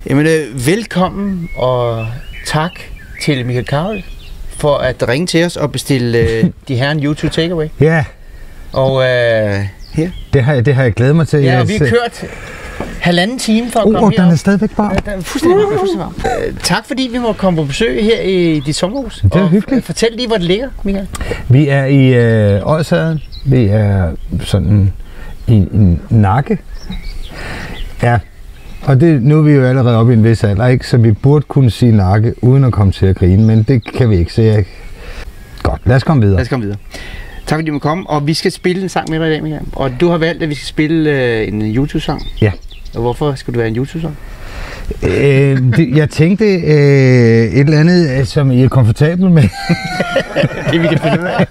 Jamen, velkommen og tak til Michael Carøe for at ringe til os og bestille de herren YouTube Takeaway. Ja. Og her. Det har jeg glædet mig til. Ja, og vi har kørt 1,5 time for at komme herop. Den er stadigvæk bare. Ja, den er fuldstændig varm. Tak fordi vi må komme på besøg her i dit sommerhus. Det er hyggeligt. Fortæl lige, hvor det ligger, Michael. Vi er i Odsherred. Vi er sådan i Nakke. Ja. Og nu er vi jo allerede oppe i en vis alder, ikke? Så vi burde kunne sige Nakke, uden at komme til at grine, men det kan vi ikke, så jeg... Godt, lad os komme videre. Tak fordi du må komme, og vi skal spille en sang med dig i dag, Michael. Og du har valgt, at vi skal spille en YouTube-sang. Ja. Og hvorfor skal du være en YouTube-sang? Jeg tænkte et eller andet, som I er komfortabel med. Det vi kan finde ud af.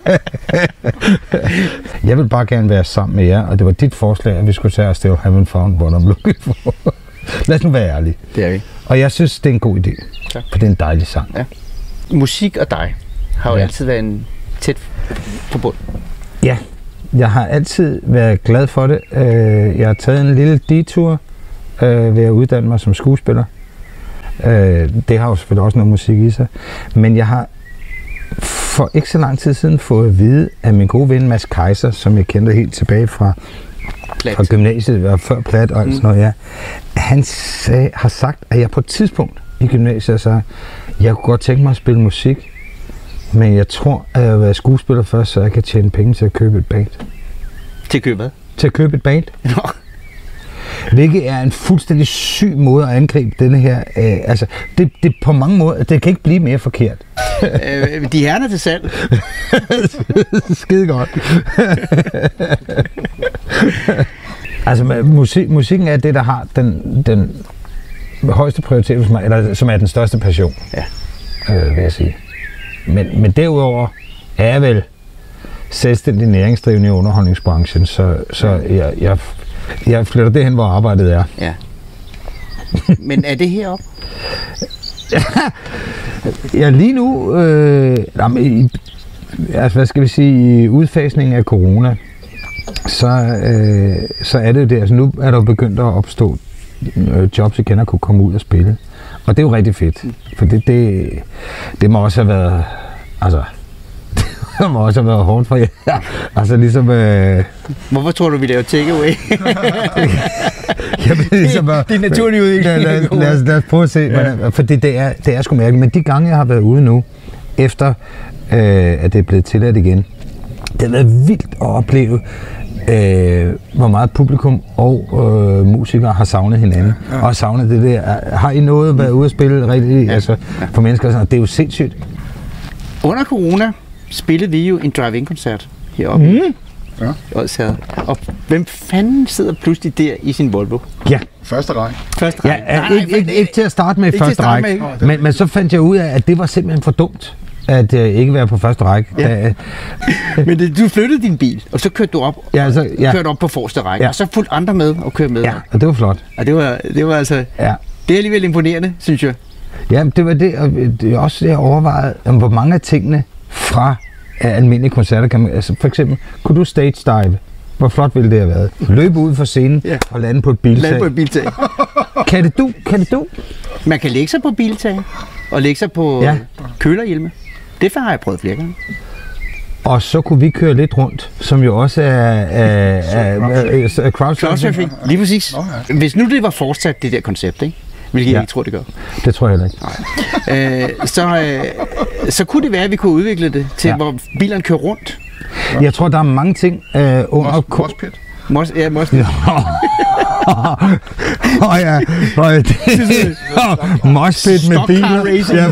Jeg vil bare gerne være sammen med jer, og det var dit forslag, at vi skulle tage os til Haven't Found What I'm Looking For. Lad os nu være ærlige. Det er vi. Og jeg synes, det er en god idé, for det er en dejlig sang. Ja. Musik og dig har jo altid været en tæt forbund. Ja, jeg har altid været glad for det. Jeg har taget en lille detur ved at uddanne mig som skuespiller. Det har jo selvfølgelig også noget musik i sig. Men jeg har for ikke så lang tid siden fået at vide af min gode ven Mads Kaiser, som jeg kendte helt tilbage fra gymnasiet, og før Plat og sådan noget, ja. Han har sagt, at jeg på et tidspunkt i gymnasiet sagde, jeg kunne godt tænke mig at spille musik, men jeg tror, at jeg vil være skuespiller først, så jeg kan tjene penge til at købe et band. Til at købe hvad? Til at købe et band. Nå. Hvilket er en fuldstændig syg måde at angribe denne her. Altså, det på mange måder, det kan ikke blive mere forkert. De herrer til salg. Skide godt. Altså, musikken er det, der har den højeste prioritet hos mig, eller som er den største passion, vil jeg sige. Men derudover er jeg vel selvstændig næringsdrivende i underholdningsbranchen, så jeg flytter det hen, hvor arbejdet er. Ja. Men er det heroppe? Ja, lige nu, altså hvad skal vi sige, i udfasningen af corona, så er det jo det. Altså nu er der jo begyndt at opstå jobs igen at kunne komme ud og spille. Og det er jo rigtig fedt, for det må også have været, altså, det må også have været hårdt for jer. Altså ligesom... Hvorfor tror du, vi laver takeaway? Jamen, ligesom, det er naturlig udvikling. Lad os prøve at se, for det er sgu mærkeligt. Men de gange, jeg har været ude nu, efter at det er blevet tilladt igen, det har været vildt at opleve, hvor meget publikum og musikere har savnet hinanden. Og savnet det der. Har I noget været ude at spille rigtig, altså, for mennesker? Sådan, det er jo sindssygt. Under corona spillede vi jo en drive-in-koncert heroppe i Odsherred. Og hvem fanden sidder pludselig der i sin Volvo? Ja. Første række. Første række. Ja, ikke til at starte med første række. Men så fandt jeg ud af, at det var simpelthen for dumt at ikke være på første række. Ja. Men du flyttede din bil, og så kørte du op, kørte op på forreste række, og så fulgte andre med og kørte med. Ja, og det var flot. Og det var altså... Ja. Det er alligevel imponerende, synes jeg. Ja, det var det, og det er også det, jeg overvejede, hvor mange af tingene fra almindelige koncerter kan man... Altså for eksempel, kunne du stage dive? Hvor flot ville det have været? Løbe ud fra scenen og lande på et biltag. Kan det du? Man kan lægge sig på biltag og lægge sig på kølerhjelme. Det har jeg prøvet flere gange. Og så kunne vi køre lidt rundt, som jo også er crowdsurfing. Lige præcis. Hvis nu det var fortsat det der koncept, ikke? Hvilket jeg ikke tror, det gør. Det tror jeg heller ikke. Så kunne det være, at vi kunne udvikle det til, hvor bilerne kører rundt. Jeg tror, der er mange ting under... Moshpit. Moshpit. Moshpit med biler. Ja,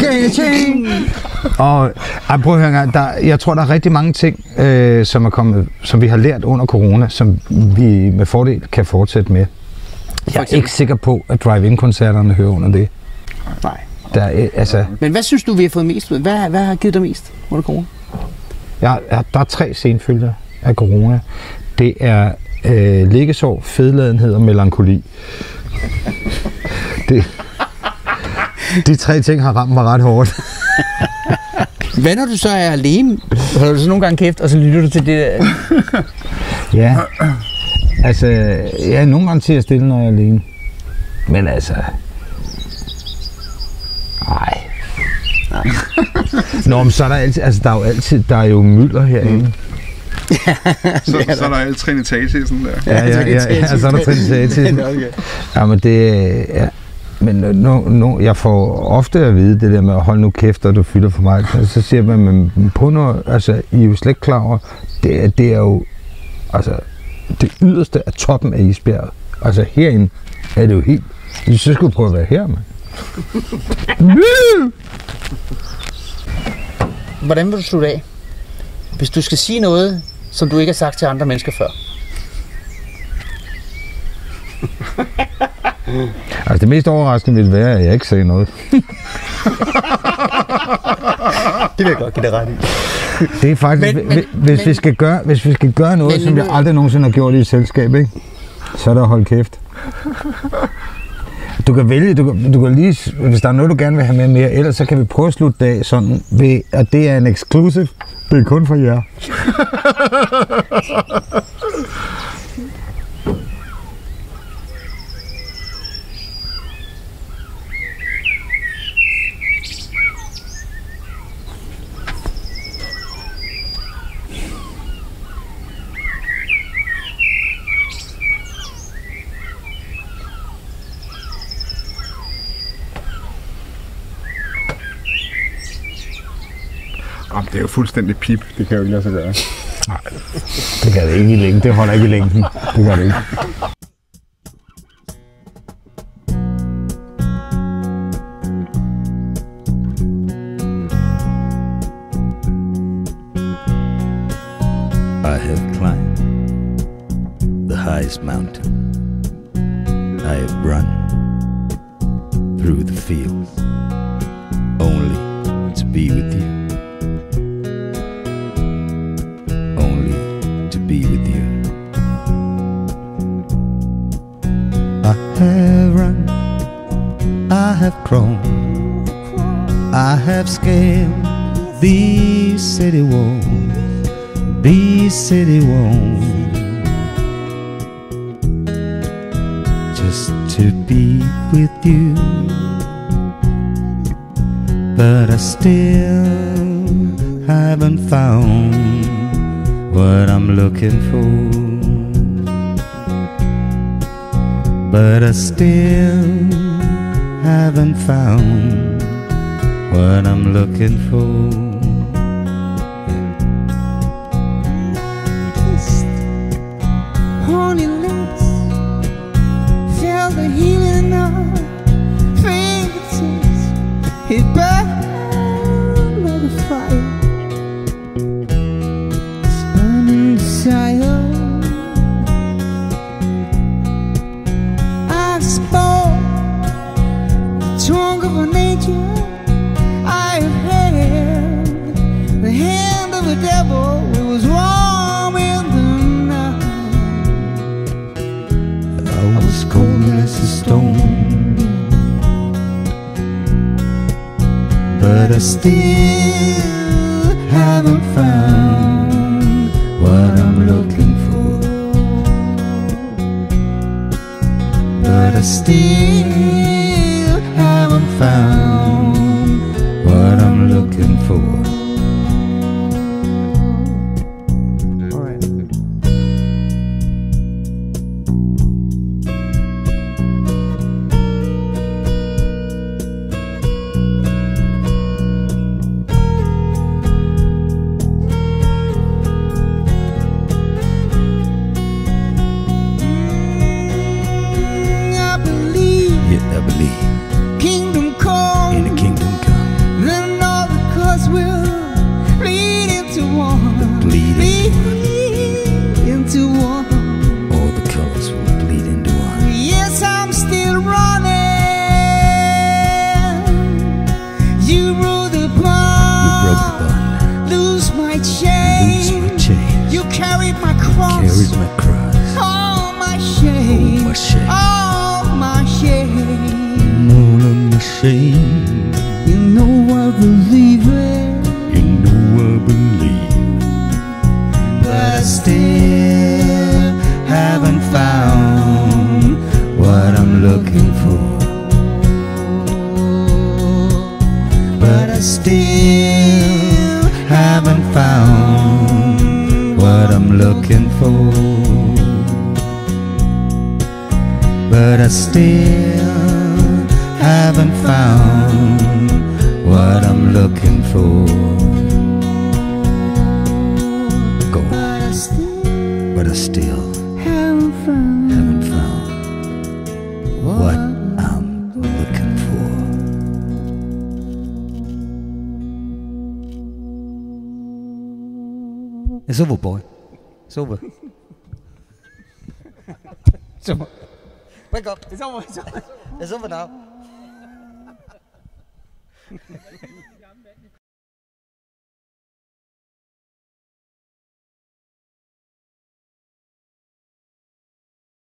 og prøv at høre en gang, jeg tror, der er rigtig mange ting, som vi har lært under corona, som vi med fordel kan fortsætte med. Jeg er ikke sikker på, at drive-in-koncerterne hører under det. Nej. Men hvad synes du, vi har fået mest ud? Hvad har givet dig mest under corona? Der er 3 senfølger af corona. Det er liggesår, fedladenhed og melankoli. De 3 ting har ramt mig ret hårdt. Hvad når du så er alene? Holder du så nogle gange kæft, og så lytter du til det der? Ja, altså, nogle gange til at stille, når jeg er alene. Men altså, Nej. Nå, men så er der altid, altså der er jo mylder herinde. Så er der alt trinitage sådan der. Ja, så er der trinitage. Ja, men det ja. Men jeg får ofte at vide det der med at holde nu kæft, og du fylder for meget. Så siger man, men på noget, altså, I er jo slet ikke klar over, det er jo, altså, det yderste af toppen af isbjerget. Altså herinde er det jo helt, så skulle prøve at være her, mand. Hvordan vil du slutte af? Hvis du skal sige noget, som du ikke har sagt til andre mennesker før. Altså det mest overraskende ville være, at jeg ikke sagde noget. Det vil jeg godt give dig ret i. Det er faktisk, hvis vi skal gøre noget, som jeg aldrig nogensinde har gjort i et selskab, ikke? Så er der hold kæft. Du kan vælge, du kan lige, hvis der er noget, du gerne vil have med mere, ellers så kan vi prøve at slutte af sådan, ved, at det er en exclusive. Det er kun for jer. Det er jo fuldstændig pip. Det kan jo ikke lade sig gøre. Nej, det kan det ikke i længden. Det holder ikke i længden. Det gør det ikke. I have climbed the highest mountain. I have run through the fields only to be with you. I have run, I have grown, I have scaled these city walls, just to be with you. But I still haven't found what I'm looking for. But I still haven't found what I'm looking for. Kissed horny lips, felt the healing of fingertips. It burned like a fire, it's burning desire. Tongue of a nature I have held, the hand of the devil, it was warm in the night. I was cold as a stone, but I still haven't found what I'm looking for. But I still haven't found what I'm looking for. Kingdom come, in the kingdom come, then all the cause will still haven't found what I'm looking for. But I still haven't found what I'm looking for. Go on. But I still haven't found what I'm looking for. It's over, boy. It's over. It's over. Wake up. It's over. It's over. It's over now.